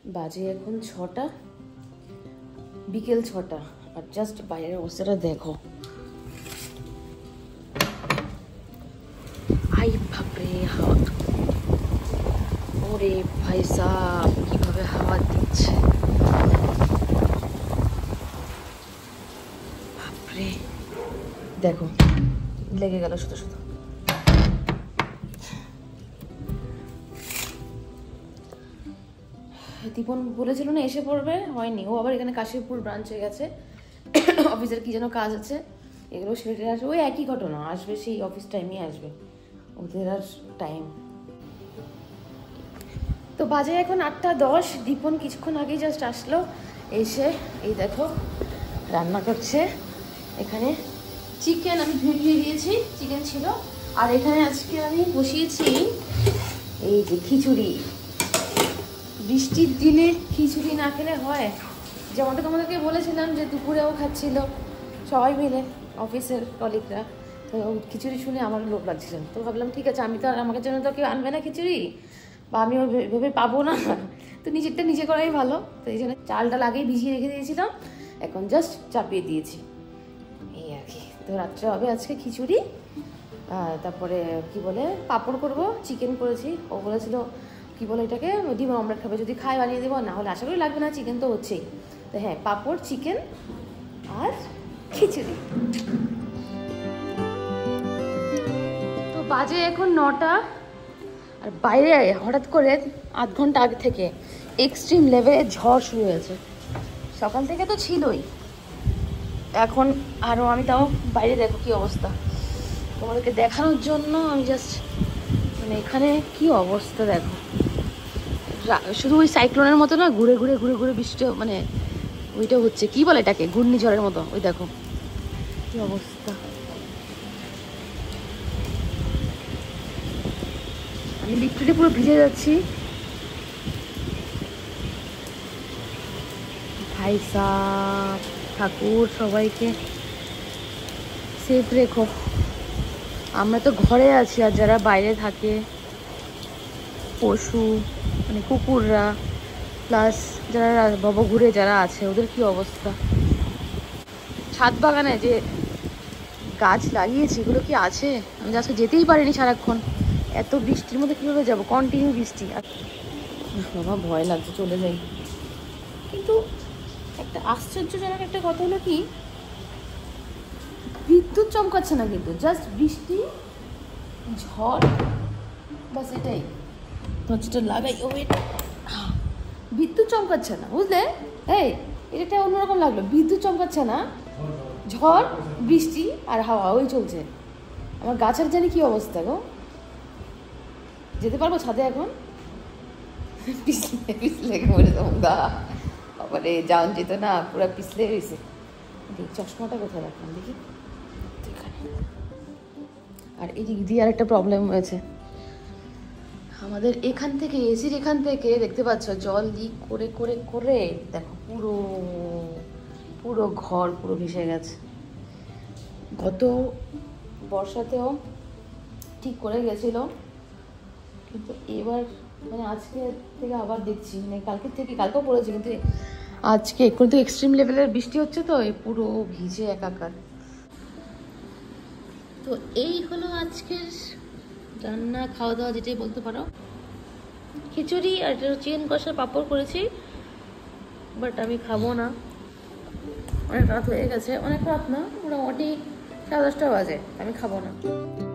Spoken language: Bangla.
বাজে এখন 6টা, বিকেল 6টা, আর জাস্ট বাইরের অবস্থাটা দেখো। আই বাপরে হাওয়া, ওরে ভাই সাব কিভাবে হাওয়া দিচ্ছে বাপরে, দেখো লেগে গেল শুধু শুধু। দীপন বলেছিল না এসে পড়বে, হয়নি। ও আবার এখানে কাশীপুর ব্রাঞ্চে গেছে, অফিসের কি যেন কাজ আছে, এগুলো সেরে আসবে। ওই একই ঘটনা, আসবে সেই অফিস টাইমে আসবে, ওদের আর টাইম। তো বাজে এখন 8টা 10। দীপন কিছুক্ষণ আগেই জাস্ট আসলো, এসে এই দেখো রান্না করছে। এখানে চিকেন আমি ধুয়ে দিয়েছি, চিকেন ছিল। আর এখানে আজকে আমি বসিয়েছি এই যে খিচুড়ি। বৃষ্টির দিনে খিচুড়ি না খেলে হয়? যেমনটা তোমাদেরকে বলেছিলাম যে দুপুরেও খাচ্ছিল সবাই মিলে অফিসের কলিগরা, তো খিচুড়ি শুনে আমার লোভ লাগছিল। তো ভাবলাম ঠিক আছে, আমি তো আর আমাকে জন্য তো কেউ আনবে না খিচুড়ি, বা আমিও ভেবে পাবো না, তো নিজেরটা নিজে করাই ভালো। তো এই জন্য চালটা আগেই ভিজিয়ে রেখে দিয়েছিলাম, এখন জাস্ট চাপিয়ে দিয়েছি, এই আর কি। তো রাত্রে হবে আজকে খিচুড়ি, তারপরে কি বলে পাঁপড় করব, চিকেন করেছি। ও বলেছিল কি বলে এটাকে, ডিম অমলেট খাবে, যদি খাই বানিয়ে দেবো, না হলে আশা করি লাগবে না, চিকেন তো হচ্ছেই। তো হ্যাঁ, পাঁপড়, চিকেন আর খিচুড়ি। তো বাজে এখন 9টা, আর বাইরে হঠাৎ করে আধ ঘন্টা আগে থেকে এক্সট্রিম লেভেলে ঝড় শুরু হয়েছে। সকাল থেকে তো ছিলই, এখন আরও। আমি তাও বাইরে দেখো কি অবস্থা, তোমাদেরকে দেখানোর জন্য আমি জাস্ট, মানে এখানে কি অবস্থা দেখো। শুধু ওই সাইক্লোনের মতো না, ঘুরে ঘুরে ঘুরে ঘুরে বৃষ্টি, মানে ওইটা হচ্ছে কি বলে এটাকে, ঘূর্ণিঝড়ের মতো। ওই দেখো কি অবস্থা। আমি লিফটে পুরো ভিজে যাচ্ছি ভাই সাব। ঠাকুর সবাইকে সেফ রেখো। আমরা তো ঘরে আছি, আর যারা বাইরে থাকে, পশু মানে কুকুররা, প্লাস যারা ভবঘুরে যারা আছে, ওদের কি অবস্থা। ছাদ বাগানে যে গাছ লাগিয়েছি এগুলো কি আছে? আমি আজকে যেতেই পারিনি সারাক্ষণ, এত বৃষ্টির মধ্যে কীভাবে যাবো, কন্টিনিউ বৃষ্টি। আর বাবা ভয় লাগছে, চলে যাই। কিন্তু একটা আশ্চর্যজনক একটা কথা হলো কি, বিদ্যুৎ চমকাচ্ছে না, কিন্তু জাস্ট বৃষ্টি, ঝড়, বাস এটাই। দরজাটা লাগাই, ও বিদ্যুৎ চমকাচ্ছে না, বুঝলে? এই এটা অন্যরকম লাগলো, বিদ্যুৎ চমকাচ্ছে না, ঝড়, বৃষ্টি আর হাওয়া ওই চলছে। আমার গাছের জানি কি অবস্থা গো, যেতে পারবো ছাদে এখন? পিছলে পিছলে মরে যাবো গা, আবারে যান যেত না, পুরো পিছলে গেছে। চশমাটা কোথায় রাখলাম দেখি। আর এই দিক দিয়ে আর একটা প্রবলেম হয়েছে আমাদের, এখান থেকে এসির এখান থেকে দেখতে পাচ্ছ জল লিক করে করে করে দেখো পুরো পুরো ঘর পুরো ভেসে গেছে। গত বর্ষাতেও ঠিক করে গেছিল, কিন্তু এবার মানে আজকে থেকে আবার দেখছি, মানে কালকেও পড়েছে, কিন্তু আজকে এখন তো এক্সট্রিম লেভেলের বৃষ্টি হচ্ছে, তো পুরো ভিজে একাকার। তো এই হলো আজকের রান্না খাওয়া দাওয়া, যেটাই বলতে পারো। খিচুড়ি আর চিকেন কষা, পাঁপড় করেছি, বাট আমি খাবো না, অনেক রাত হয়ে গেছে। অনেক রাত না, মোটামুটি 10:30 বাজে, আমি খাবো না।